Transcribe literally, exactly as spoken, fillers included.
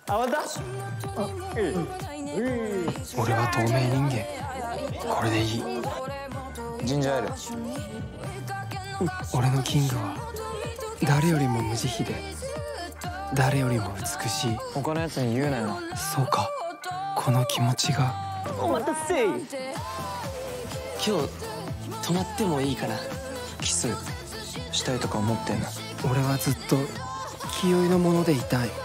あ、また。 俺は透明人間。これでいい。 ジンジャーエール。 俺のキングは誰よりも無慈悲で誰よりも美しい。 他のやつに言うなよ。 そうか、この気持ちが。 お待たせ。 今日泊まってもいいかな。 キスしたいとか思ってんの？ 俺はずっと清居のものでいたい。